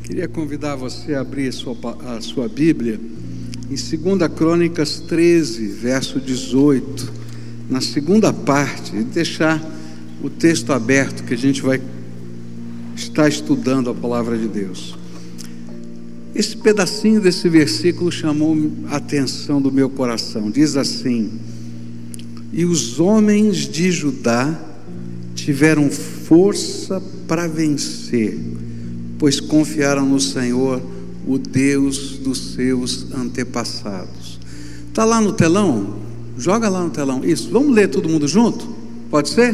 Queria convidar você a abrir a sua Bíblia em 2 Crônicas 13, verso 18, na segunda parte, e deixar o texto aberto, que a gente vai estar estudando a palavra de Deus. Esse pedacinho desse versículo chamou a atenção do meu coração. Diz assim: e os homens de Judá tiveram força para vencer, pois confiaram no Senhor, o Deus dos seus antepassados. Está lá no telão? Joga lá no telão. Isso, vamos ler todo mundo junto? Pode ser?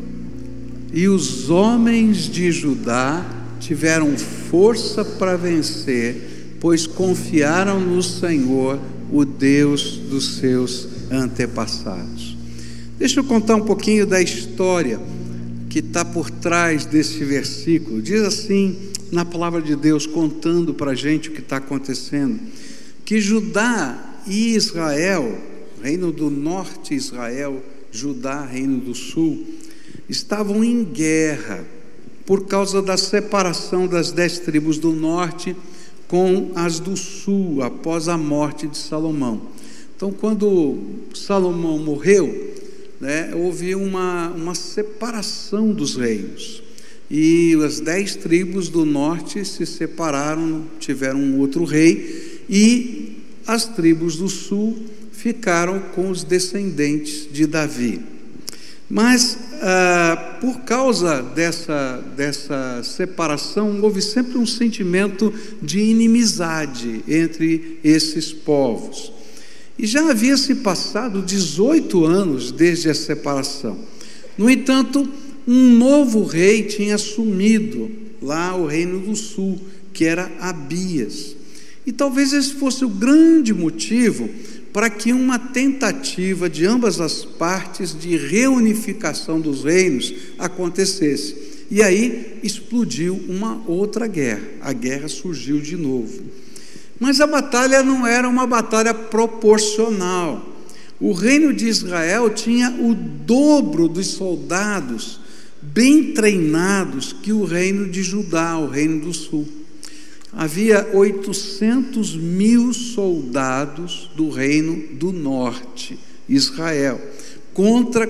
E os homens de Judá tiveram força para vencer, pois confiaram no Senhor, o Deus dos seus antepassados. Deixa eu contar um pouquinho da história que está por trás desse versículo. Diz assim, na palavra de Deus, contando para a gente o que está acontecendo, que Judá e Israel, reino do norte Israel, Judá, reino do sul, estavam em guerra por causa da separação das 10 tribos do norte com as do sul, após a morte de Salomão. Então, quando Salomão morreu, houve uma separação dos reinos, e as 10 tribos do norte se separaram, tiveram um outro rei, e as tribos do sul ficaram com os descendentes de Davi. Mas por causa dessa separação, houve sempre um sentimento de inimizade entre esses povos. E já havia se passado 18 anos desde a separação. No entanto, um novo rei tinha assumido lá o reino do sul, que era Abias. E talvez esse fosse o grande motivo para que uma tentativa de ambas as partes de reunificação dos reinos acontecesse. E aí explodiu uma outra guerra. A guerra surgiu de novo. Mas a batalha não era uma batalha proporcional. O reino de Israel tinha o dobro dos soldados bem treinados que o reino de Judá, o reino do sul. Havia 800 mil soldados do reino do norte, Israel, contra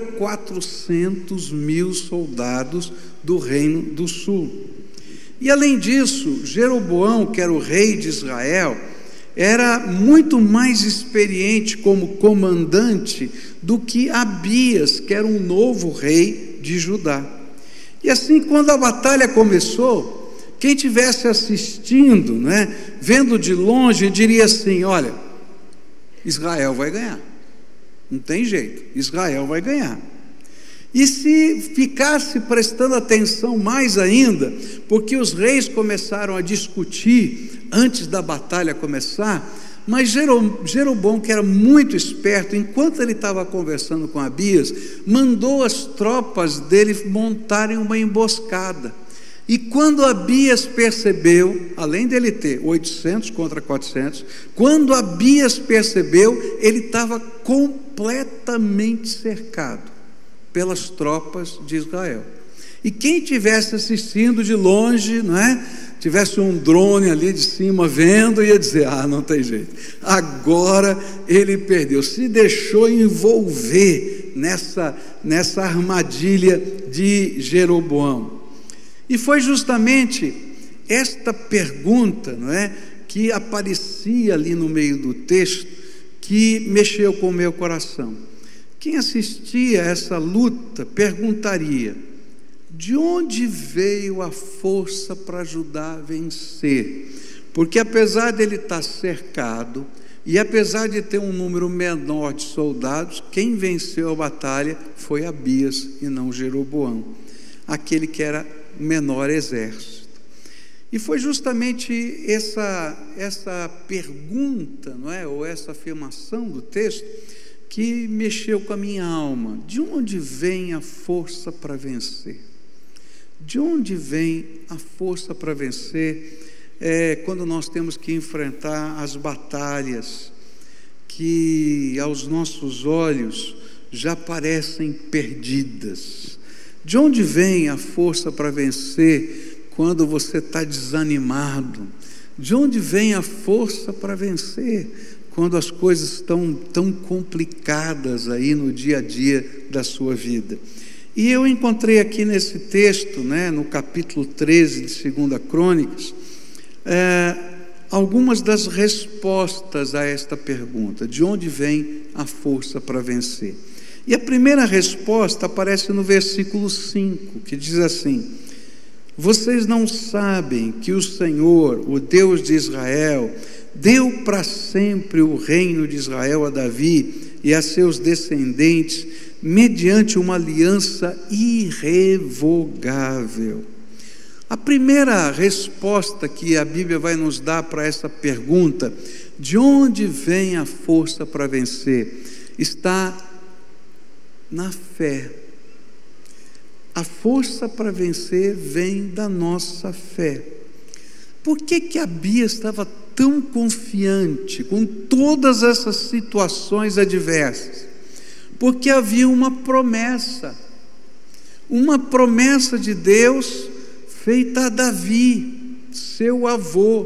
400 mil soldados do reino do sul. E além disso, Jeroboão, que era o rei de Israel, era muito mais experiente como comandante do que Abias, que era um novo rei de Judá. E assim, quando a batalha começou, quem estivesse assistindo, vendo de longe, diria assim: olha, Israel vai ganhar, não tem jeito, Israel vai ganhar. E se ficasse prestando atenção mais ainda, porque os reis começaram a discutir antes da batalha começar, mas Jeroboão, que era muito esperto, enquanto ele estava conversando com Abias, mandou as tropas dele montarem uma emboscada. E quando Abias percebeu, além dele ter 800 contra 400, quando Abias percebeu, ele estava completamente cercado pelas tropas de Israel. E quem estivesse assistindo de longe, tivesse um drone ali de cima vendo, ia dizer: não tem jeito, agora ele perdeu, se deixou envolver nessa armadilha de Jeroboão. E foi justamente esta pergunta, que aparecia ali no meio do texto, que mexeu com o meu coração. Quem assistia a essa luta perguntaria: de onde veio a força para Judá vencer? Porque apesar dele estar cercado, e apesar de ter um número menor de soldados, quem venceu a batalha foi Abias e não Jeroboão, aquele que era o menor exército. E foi justamente essa pergunta, ou essa afirmação do texto, que mexeu com a minha alma. De onde vem a força para vencer? De onde vem a força para vencer quando nós temos que enfrentar as batalhas que aos nossos olhos já parecem perdidas? De onde vem a força para vencer quando você está desanimado? De onde vem a força para vencer quando as coisas estão tão complicadas aí no dia a dia da sua vida? E eu encontrei aqui nesse texto, no capítulo 13 de 2 Crônicas, algumas das respostas a esta pergunta: de onde vem a força para vencer? E a primeira resposta aparece no versículo 5, que diz assim: vocês não sabem que o Senhor, o Deus de Israel, deu para sempre o reino de Israel a Davi e a seus descendentes, mediante uma aliança irrevogável. A primeira resposta que a Bíblia vai nos dar para essa pergunta, de onde vem a força para vencer, está na fé. A força para vencer vem da nossa fé. Por que a Bia estava tão confiante com todas essas situações adversas? Porque havia uma promessa de Deus feita a Davi, seu avô.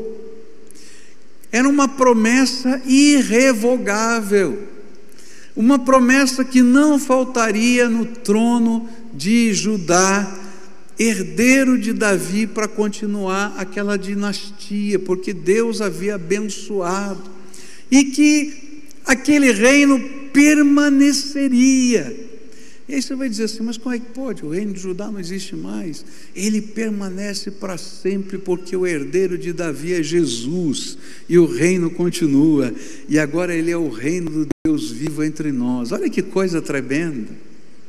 Era uma promessa irrevogável, uma promessa que não faltaria no trono de Judá, herdeiro de Davi, para continuar aquela dinastia, porque Deus havia abençoado, e que aquele reino permaneceria. E aí você vai dizer assim: mas como é que pode? O reino de Judá não existe mais. Ele permanece para sempre, porque o herdeiro de Davi é Jesus, e o reino continua, e agora ele é o reino do Deus vivo entre nós. Olha que coisa tremenda.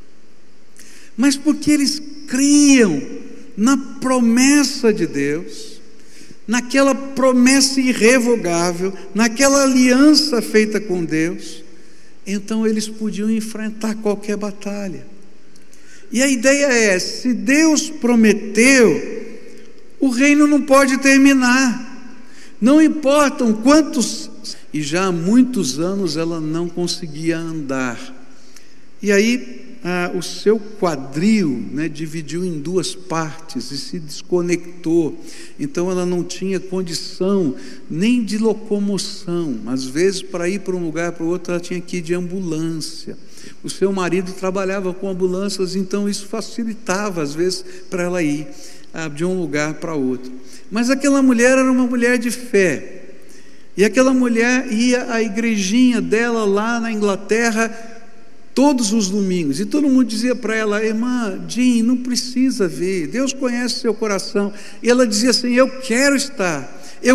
Mas porque eles criam na promessa de Deus, naquela promessa irrevogável, naquela aliança feita com Deus, então eles podiam enfrentar qualquer batalha. E a ideia é: se Deus prometeu, o reino não pode terminar, não importam quantos. E já há muitos anos ela não conseguia andar, e aí o seu quadril dividiu em duas partes e se desconectou. Então ela não tinha condição nem de locomoção. Às vezes, para ir para um lugar para o outro, ela tinha que ir de ambulância. O seu marido trabalhava com ambulâncias, então isso facilitava às vezes para ela ir de um lugar para outro. Mas aquela mulher era uma mulher de fé, e aquela mulher ia à igrejinha dela lá na Inglaterra todos os domingos, e todo mundo dizia para ela: irmã Jean, não precisa vir, Deus conhece seu coração. E ela dizia assim: eu quero estar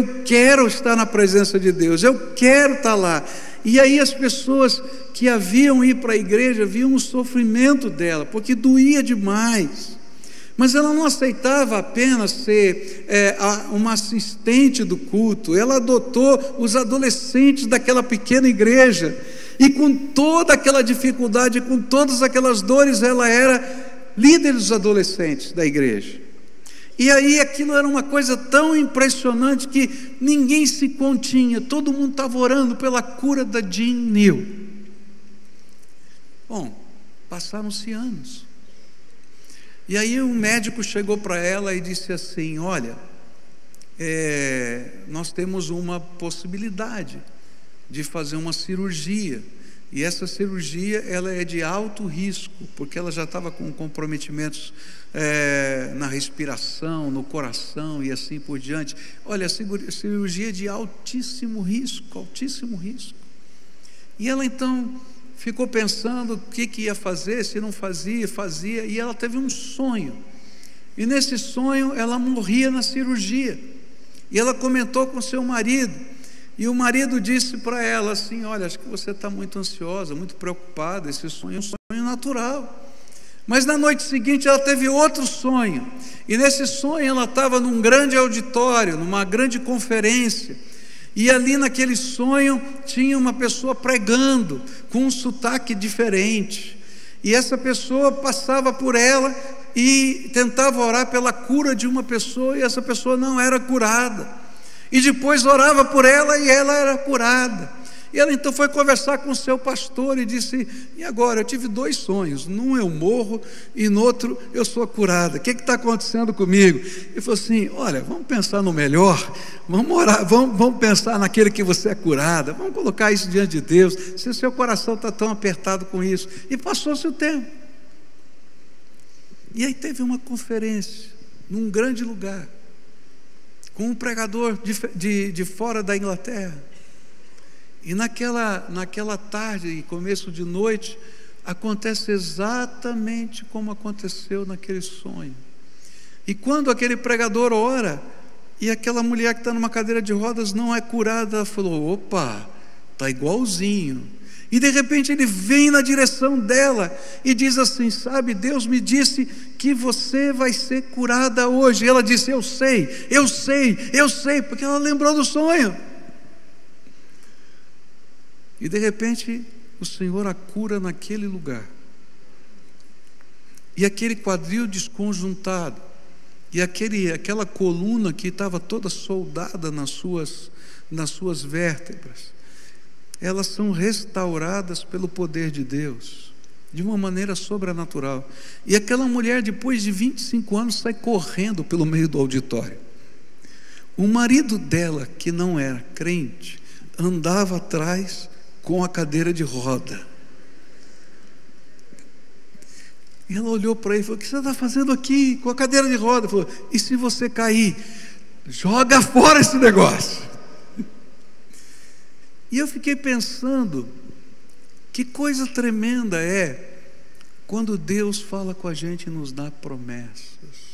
na presença de Deus, eu quero estar lá. E aí as pessoas que a viam ir para a igreja viam o sofrimento dela, porque doía demais. Mas ela não aceitava apenas ser uma assistente do culto, ela adotou os adolescentes daquela pequena igreja, e com toda aquela dificuldade, com todas aquelas dores, ela era líder dos adolescentes da igreja. E aí aquilo era uma coisa tão impressionante que ninguém se continha, todo mundo estava orando pela cura da Jean Neal. Bom, passaram-se anos, e aí um médico chegou para ela e disse assim: olha, nós temos uma possibilidade de fazer uma cirurgia, e essa cirurgia ela é de alto risco, porque ela já estava com comprometimentos na respiração, no coração e assim por diante. Olha, a cirurgia é de altíssimo risco, altíssimo risco. E ela então ficou pensando o que ia fazer, se não fazia, e ela teve um sonho, e nesse sonho ela morria na cirurgia, e ela comentou com seu marido, e o marido disse para ela assim: olha, acho que você está muito ansiosa, muito preocupada, esse sonho é um sonho natural. Mas na noite seguinte ela teve outro sonho, e nesse sonho ela estava num grande auditório, numa grande conferência, e ali naquele sonho tinha uma pessoa pregando com um sotaque diferente, e essa pessoa passava por ela e tentava orar pela cura de uma pessoa, e essa pessoa não era curada, e depois orava por ela e ela era curada. E ela então foi conversar com o seu pastor e disse: e agora? Eu tive 2 sonhos, num eu morro e no outro eu sou curada, o que está acontecendo comigo? Ele falou assim: olha, vamos pensar no melhor, vamos orar, vamos pensar naquele que você é curada, vamos colocar isso diante de Deus, se o seu coração está tão apertado com isso. E passou-se o tempo, e aí teve uma conferência num grande lugar, com um pregador de fora da Inglaterra. E naquela tarde e começo de noite, acontece exatamente como aconteceu naquele sonho. E quando aquele pregador ora, e aquela mulher que está numa cadeira de rodas não é curada, ela falou: opa, está igualzinho. E de repente ele vem na direção dela e diz assim: sabe, Deus me disse que você vai ser curada hoje. E ela disse: eu sei, porque ela lembrou do sonho. E de repente o Senhor a cura naquele lugar. E aquele quadril desconjuntado, e aquela coluna que estava toda soldada nas suas vértebras, elas são restauradas pelo poder de Deus, de uma maneira sobrenatural. E aquela mulher, depois de 25 anos, sai correndo pelo meio do auditório. O marido dela, que não era crente, andava atrás com a cadeira de roda. E ela olhou para ele e falou: o que você está fazendo aqui com a cadeira de roda? Ele falou: e se você cair? Joga fora esse negócio. E eu fiquei pensando, que coisa tremenda é quando Deus fala com a gente e nos dá promessas.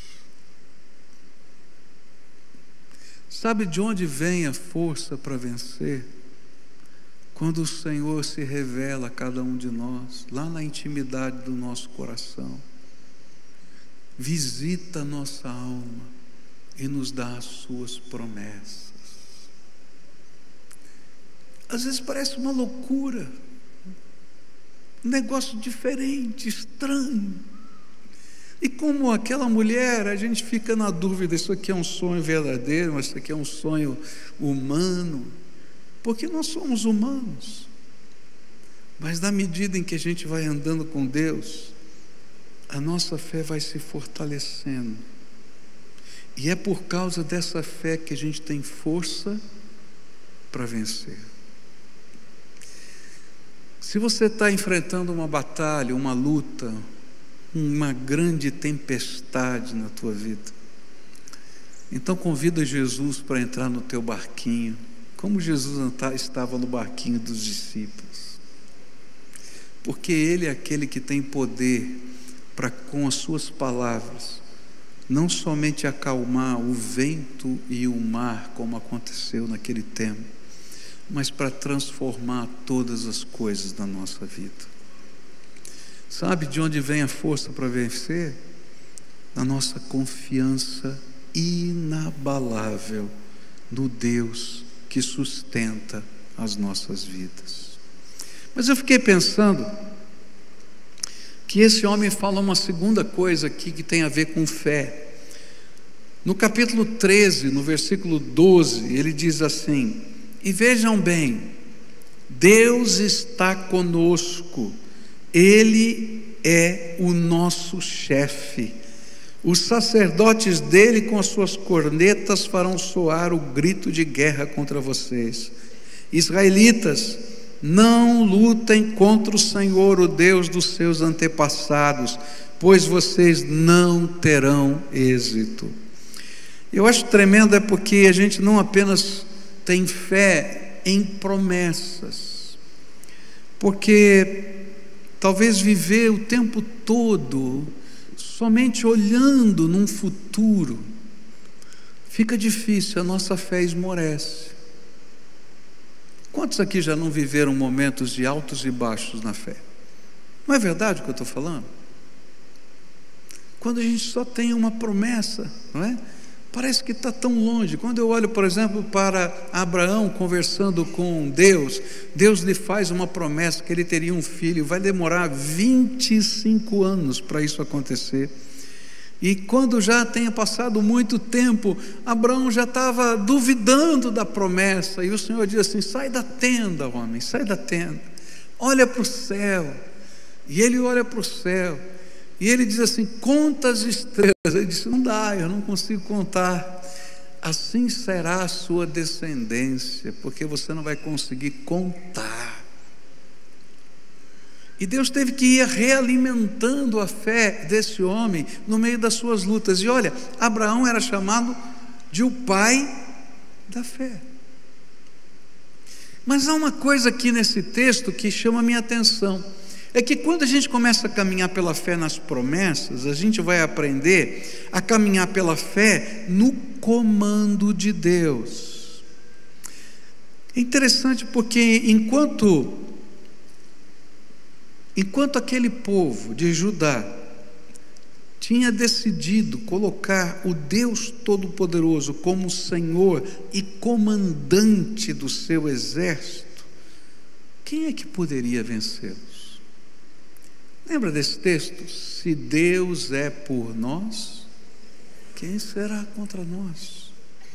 Sabe de onde vem a força para vencer? Quando o Senhor se revela a cada um de nós, lá na intimidade do nosso coração, visita a nossa alma e nos dá as suas promessas. Às vezes parece uma loucura, um negócio diferente, estranho. E como aquela mulher, a gente fica na dúvida: isso aqui é um sonho verdadeiro, mas isso aqui é um sonho humano. Porque nós somos humanos. Mas na medida em que a gente vai andando com Deus, a nossa fé vai se fortalecendo. E é por causa dessa fé que a gente tem força para vencer. Se você está enfrentando uma batalha, uma luta, uma grande tempestade na tua vida, então convida Jesus para entrar no teu barquinho, como Jesus estava no barquinho dos discípulos, porque Ele é aquele que tem poder para, com as suas palavras, não somente acalmar o vento e o mar, como aconteceu naquele tempo, mas para transformar todas as coisas da nossa vida. Sabe de onde vem a força para vencer? Na nossa confiança inabalável no Deus que sustenta as nossas vidas. Mas eu fiquei pensando que esse homem fala uma segunda coisa aqui que tem a ver com fé. No capítulo 13, no versículo 12, ele diz assim: e vejam bem, Deus está conosco, Ele é o nosso chefe. Os sacerdotes dele com as suas cornetas farão soar o grito de guerra contra vocês. Israelitas, não lutem contra o Senhor, o Deus dos seus antepassados, pois vocês não terão êxito. Eu acho tremendo porque a gente não apenas tem fé em promessas, porque talvez viver o tempo todo somente olhando num futuro fica difícil, a nossa fé esmorece. Quantos aqui já não viveram momentos de altos e baixos na fé? Não é verdade o que eu estou falando? Quando a gente só tem uma promessa, não é? Parece que está tão longe. Quando eu olho, por exemplo, para Abraão conversando com Deus, Deus lhe faz uma promessa que ele teria um filho, vai demorar 25 anos para isso acontecer. E quando já tenha passado muito tempo, Abraão já estava duvidando da promessa, e o Senhor diz assim: sai da tenda, homem, sai da tenda, olha para o céu. E ele olha para o céu, e ele diz assim: conta as estrelas. Ele disse: não dá, eu não consigo contar. Assim será a sua descendência, porque você não vai conseguir contar. E Deus teve que ir realimentando a fé desse homem no meio das suas lutas. E olha, Abraão era chamado de o pai da fé. Mas há uma coisa aqui nesse texto que chama a minha atenção. É que quando a gente começa a caminhar pela fé nas promessas, a gente vai aprender a caminhar pela fé no comando de Deus. É interessante porque enquanto aquele povo de Judá tinha decidido colocar o Deus Todo-Poderoso como Senhor e comandante do seu exército, quem é que poderia vencê-los? Lembra desse texto? Se Deus é por nós, quem será contra nós?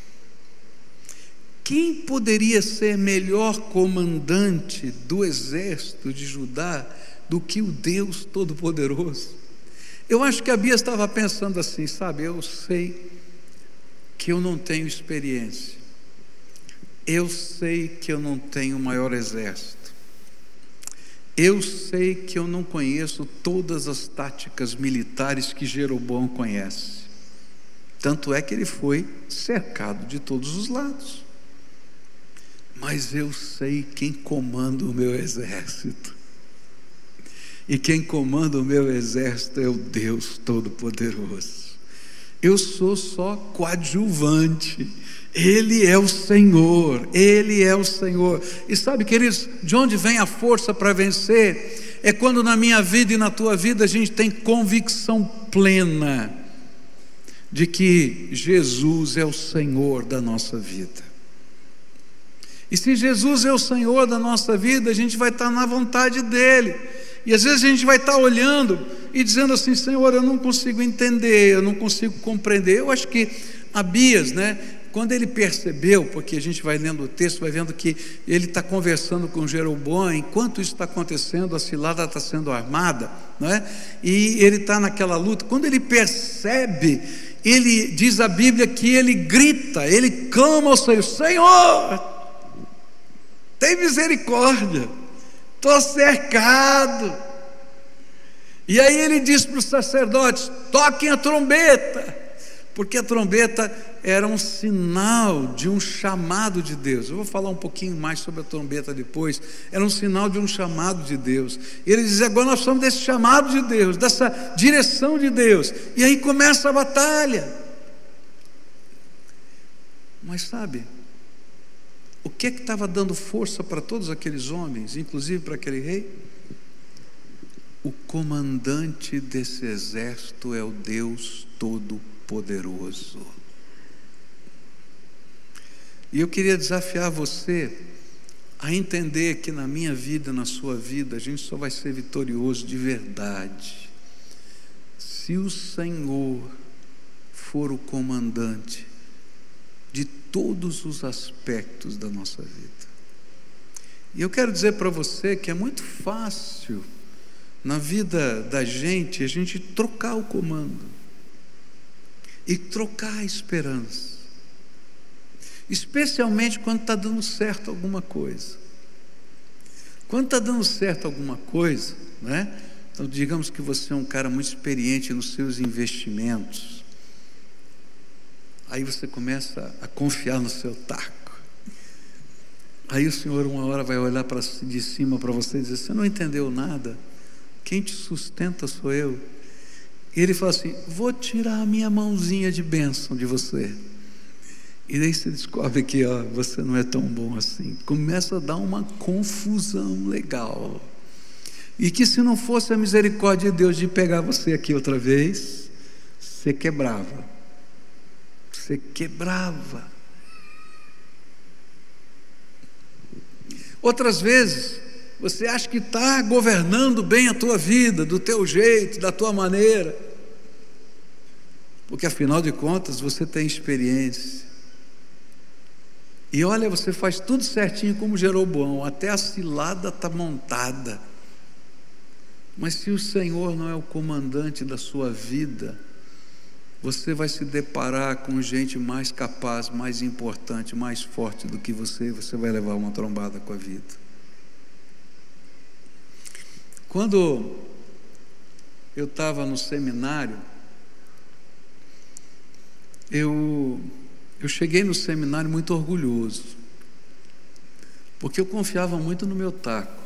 Quem poderia ser melhor comandante do exército de Judá do que o Deus Todo-Poderoso? Eu acho que Abias estava pensando assim, sabe, eu sei que eu não tenho experiência, eu sei que eu não tenho o maior exército, eu sei que eu não conheço todas as táticas militares que Jeroboão conhece, tanto é que ele foi cercado de todos os lados, mas eu sei quem comanda o meu exército, e quem comanda o meu exército é o Deus Todo-Poderoso. Eu sou só coadjuvante, Ele é o Senhor, Ele é o Senhor. E sabe, queridos, de onde vem a força para vencer? É quando na minha vida e na tua vida a gente tem convicção plena de que Jesus é o Senhor da nossa vida. E se Jesus é o Senhor da nossa vida, a gente vai estar na vontade dEle. E às vezes a gente vai estar olhando e dizendo assim: Senhor, eu não consigo entender, eu não consigo compreender. Eu acho que Abias, quando ele percebeu, porque a gente vai lendo o texto, vai vendo que ele está conversando com Jeroboão, enquanto isso está acontecendo, a cilada está sendo armada, e ele está naquela luta. Quando ele percebe, ele diz a Bíblia que ele grita, ele clama ao Senhor: Senhor, tem misericórdia, estou cercado. E aí ele diz para os sacerdotes: toquem a trombeta, porque a trombeta era um sinal de um chamado de Deus. Eu vou falar um pouquinho mais sobre a trombeta depois. Era um sinal de um chamado de Deus. E ele diz: agora nós somos desse chamado de Deus, dessa direção de Deus. E aí começa a batalha. Mas sabe, o que estava dando força para todos aqueles homens, inclusive para aquele rei? O comandante desse exército é o Deus Todo-Poderoso. E eu queria desafiar você a entender que na minha vida, na sua vida, a gente só vai ser vitorioso de verdade se o Senhor for o comandante de todos os aspectos da nossa vida. E eu quero dizer para você que é muito fácil na vida da gente a gente trocar o comando e trocar a esperança, especialmente quando está dando certo alguma coisa. Quando está dando certo alguma coisa, então digamos que você é um cara muito experiente nos seus investimentos, aí você começa a confiar no seu taco, aí o Senhor uma hora vai olhar de cima para você e dizer: você não entendeu nada, quem te sustenta sou eu. E ele fala assim: vou tirar a minha mãozinha de bênção de você. E daí você descobre que você não é tão bom assim. Começa a dar uma confusão legal. E que se não fosse a misericórdia de Deus de pegar você aqui outra vez, você quebrava. Você quebrava. Outras vezes, você acha que está governando bem a tua vida, do teu jeito, da tua maneira. porque afinal de contas você tem experiência. E olha, você faz tudo certinho como Jeroboão, até a cilada está montada. Mas se o Senhor não é o comandante da sua vida, você vai se deparar com gente mais capaz, mais importante, mais forte do que você, você vai levar uma trombada com a vida. Quando eu estava no seminário, eu cheguei no seminário muito orgulhoso, porque eu confiava muito no meu taco.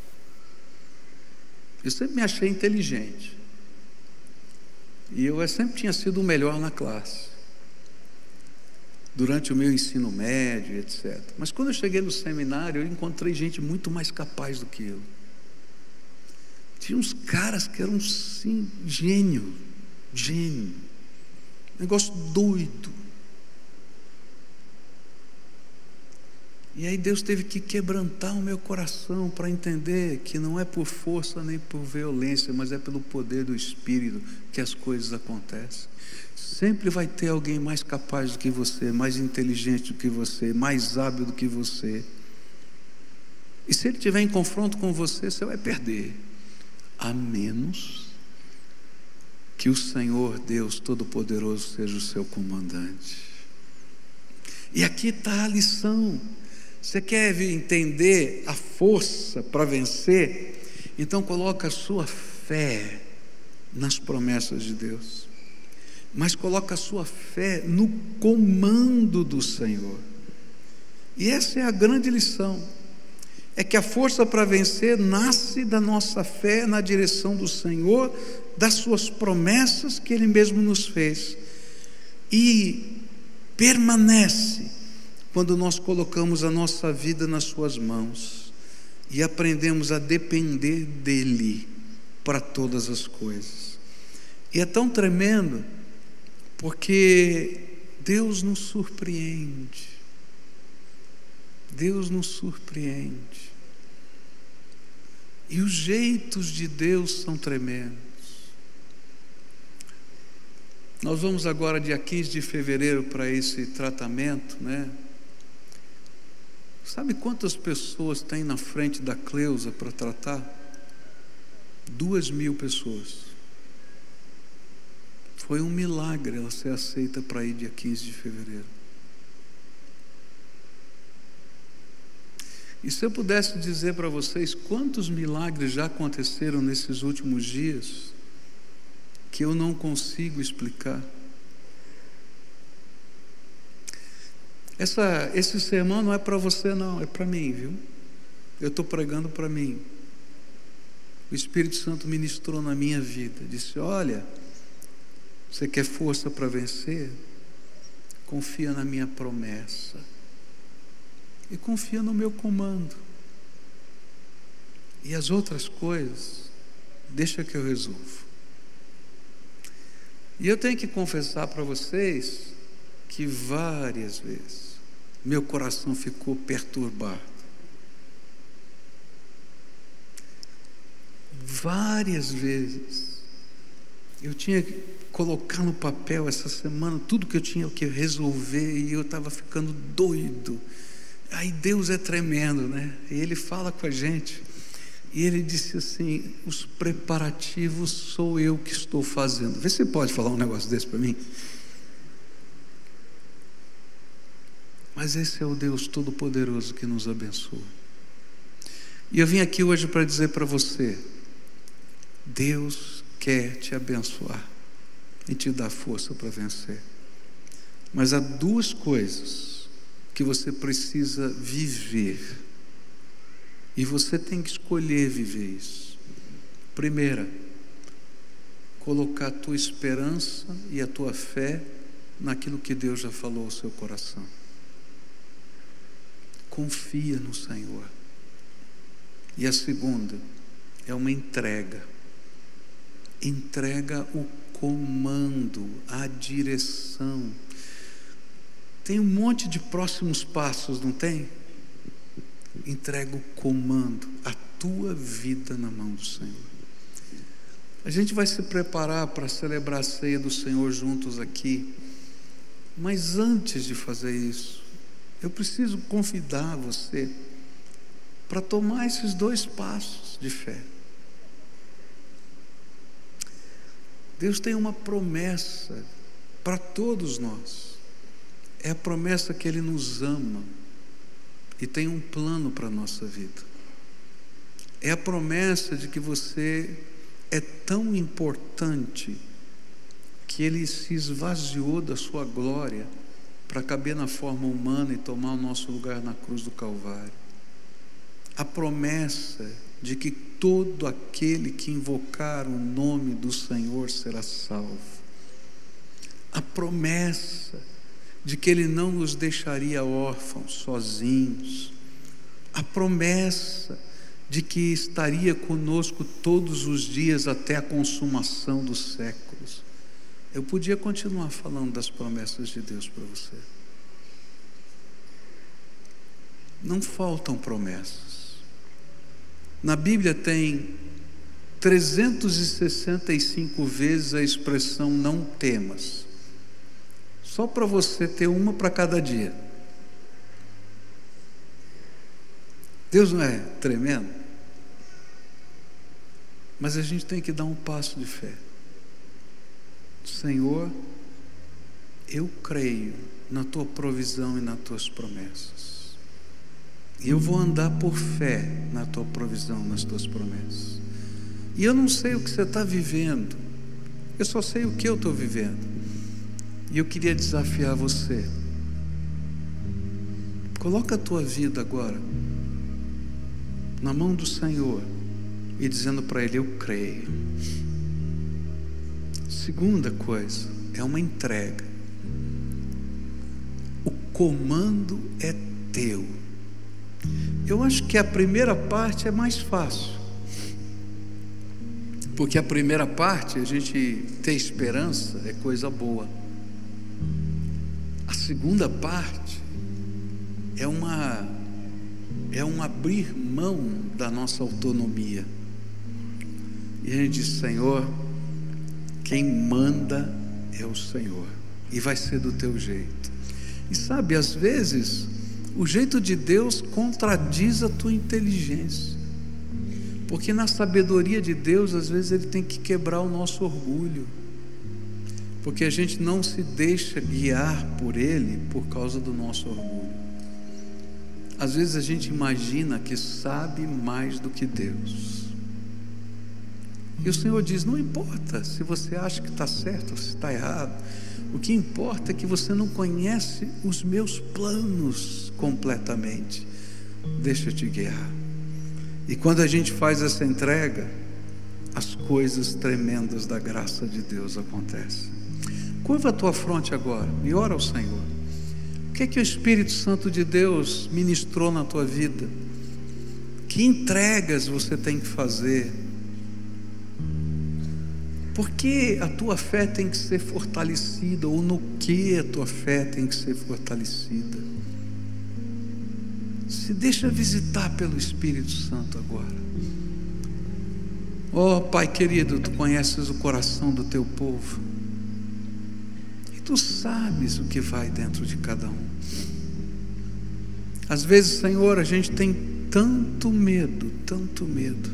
Eu sempre me achei inteligente, e eu sempre tinha sido o melhor na classe, durante o meu ensino médio, etc. Mas quando eu cheguei no seminário, eu encontrei gente muito mais capaz do que eu. Tinha uns caras que eram, sim, gênio, negócio doido. E aí Deus teve que quebrantar o meu coração para entender que não é por força nem por violência, mas é pelo poder do Espírito que as coisas acontecem. Sempre vai ter alguém mais capaz do que você, mais inteligente do que você, mais hábil do que você. E se ele estiver em confronto com você, você vai perder. A menos que o Senhor Deus Todo-Poderoso seja o seu comandante. E aqui está a lição. Você quer entender a força para vencer? Então coloca a sua fé nas promessas de Deus, mas coloca a sua fé no comando do Senhor. E essa é a grande lição, é que a força para vencer nasce da nossa fé na direção do Senhor, das suas promessas que Ele mesmo nos fez, e permanece quando nós colocamos a nossa vida nas suas mãos e aprendemos a depender dEle para todas as coisas. E é tão tremendo, porque Deus nos surpreende. Deus nos surpreende. E os jeitos de Deus são tremendos. Nós vamos agora, dia 15 de fevereiro, para esse tratamento, né? Sabe quantas pessoas tem na frente da Cleusa para tratar? 2.000 pessoas. Foi um milagre ela ser aceita para ir dia 15 de fevereiro. E se eu pudesse dizer para vocês quantos milagres já aconteceram nesses últimos dias, que eu não consigo explicar. Esse sermão não é para você não, é para mim, viu? Eu estou pregando para mim. O Espírito Santo ministrou na minha vida, disse: olha, você quer força para vencer? Confia na minha promessa e confia no meu comando, e as outras coisas deixa que eu resolvo. E eu tenho que confessar para vocês que várias vezes meu coração ficou perturbado. Várias vezes eu tinha que colocar no papel essa semana tudo que eu tinha que resolver, e eu estava ficando doido. Aí Deus é tremendo, né? E Ele fala com a gente, e Ele disse assim: os preparativos sou eu que estou fazendo. Vê se você pode falar um negócio desse para mim. Mas esse é o Deus Todo-Poderoso que nos abençoa. E eu vim aqui hoje para dizer para você: Deus quer te abençoar e te dar força para vencer. Mas há duas coisas que você precisa viver, e você tem que escolher viver isso. Primeira, colocar a tua esperança e a tua fé naquilo que Deus já falou ao seu coração. Confia no Senhor. E a segunda é uma entrega. Entrega o comando, a direção. Tem um monte de próximos passos, não tem? Entrega o comando, a tua vida na mão do Senhor. A gente vai se preparar para celebrar a ceia do Senhor juntos aqui, mas antes de fazer isso, eu preciso convidar você para tomar esses 2 passos de fé. Deus tem uma promessa para todos nós. É a promessa que Ele nos ama e tem um plano para a nossa vida. É a promessa de que você é tão importante que Ele se esvaziou da sua glória para caber na forma humana e tomar o nosso lugar na cruz do Calvário. A promessa de que todo aquele que invocar o nome do Senhor será salvo. A promessa de que Ele não nos deixaria órfãos, sozinhos. A promessa de que estaria conosco todos os dias até a consumação dos séculos. Eu podia continuar falando das promessas de Deus para você. Não faltam promessas. Na Bíblia tem 365 vezes a expressão não temas. Só para você ter uma para cada dia. Deus não é tremendo? Mas a gente tem que dar um passo de fé. Senhor, eu creio na Tua provisão e nas Tuas promessas. E eu vou andar por fé na Tua provisão, nas Tuas promessas. E eu não sei o que você está vivendo, eu só sei o que eu estou vivendo. E eu queria desafiar você. Coloca a tua vida agora na mão do Senhor e dizendo para Ele: eu creio. Segunda coisa, é uma entrega. O comando é teu. Eu acho que a primeira parte é mais fácil, porque a primeira parte, a gente ter esperança é coisa boa. A segunda parte é um abrir mão da nossa autonomia. E a gente diz: Senhor, quem manda é o Senhor, e vai ser do teu jeito. E sabe, às vezes o jeito de Deus contradiz a tua inteligência, porque na sabedoria de Deus, às vezes Ele tem que quebrar o nosso orgulho, porque a gente não se deixa guiar por Ele por causa do nosso orgulho. Às vezes a gente imagina que sabe mais do que Deus, e o Senhor diz: não importa se você acha que está certo ou se está errado, o que importa é que você não conhece os meus planos completamente. Deixa eu te guiar. E quando a gente faz essa entrega, as coisas tremendas da graça de Deus acontecem. Curva a tua fronte agora e ora ao Senhor. O que é que o Espírito Santo de Deus ministrou na tua vida? Que entregas você tem que fazer? Por que a tua fé tem que ser fortalecida? Ou no que a tua fé tem que ser fortalecida? Se deixa visitar pelo Espírito Santo agora. Oh Pai querido, Tu conheces o coração do Teu povo, e Tu sabes o que vai dentro de cada um. Às vezes, Senhor, a gente tem tanto medo, tanto medo.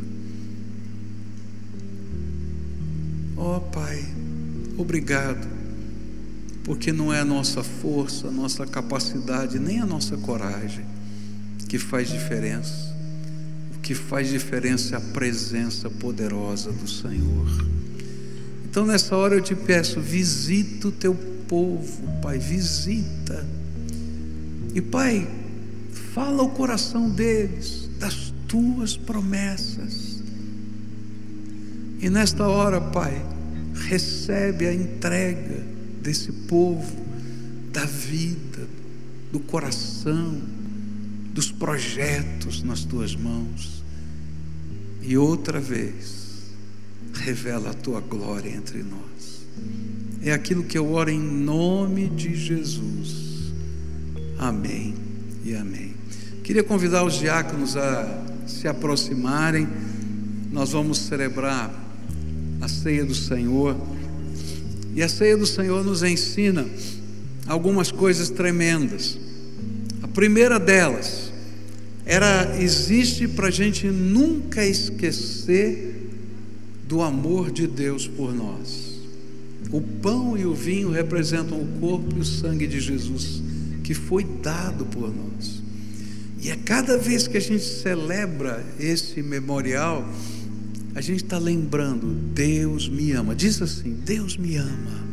Oh Pai, obrigado, porque não é a nossa força, a nossa capacidade, nem a nossa coragem que faz diferença. O que faz diferença é a presença poderosa do Senhor. Então nessa hora eu te peço: visita o teu povo, Pai, visita. E Pai, fala ao coração deles das tuas promessas. E nesta hora, Pai, recebe a entrega desse povo, da vida, do coração, dos projetos nas tuas mãos. E outra vez, revela a tua glória entre nós. É aquilo que eu oro em nome de Jesus. Amém e amém. Queria convidar os diáconos a se aproximarem. Nós vamos celebrar a ceia do Senhor. E a ceia do Senhor nos ensina algumas coisas tremendas. A primeira delas existe para a gente nunca esquecer do amor de Deus por nós. O pão e o vinho representam o corpo e o sangue de Jesus, que foi dado por nós. E a cada vez que a gente celebra esse memorial, a gente está lembrando: Deus me ama. Diz assim: Deus me ama.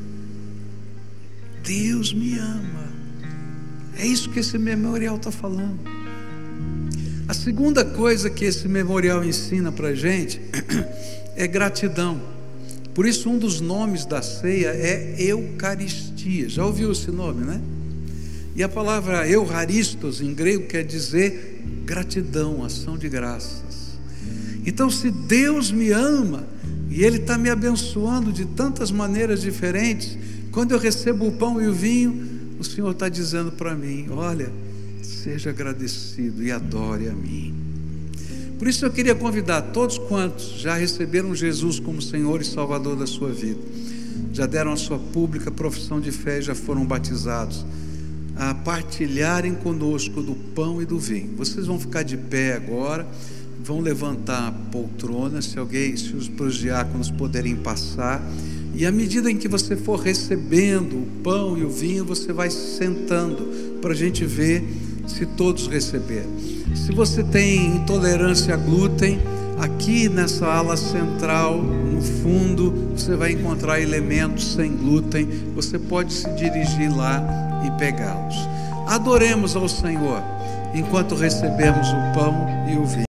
Deus me ama. É isso que esse memorial está falando. A segunda coisa que esse memorial ensina para a gente é gratidão. Por isso, um dos nomes da ceia é Eucaristia. Já ouviu esse nome, né? E a palavra Eucharistos em grego quer dizer gratidão, ação de graças. Então, se Deus me ama e Ele está me abençoando de tantas maneiras diferentes, quando eu recebo o pão e o vinho, o Senhor está dizendo para mim: olha, seja agradecido e adore a mim. Por isso eu queria convidar todos quantos já receberam Jesus como Senhor e Salvador da sua vida, já deram a sua pública profissão de fé e já foram batizados, a partilharem conosco do pão e do vinho. Vocês vão ficar de pé agora, vão levantar a poltrona, se os diáconos puderem passar, e à medida em que você for recebendo o pão e o vinho, você vai se sentando para a gente ver se todos receberam. Se você tem intolerância a glúten, aqui nessa ala central, no fundo, você vai encontrar elementos sem glúten. Você pode se dirigir lá e pegá-los. Adoremos ao Senhor enquanto recebemos o pão e o vinho.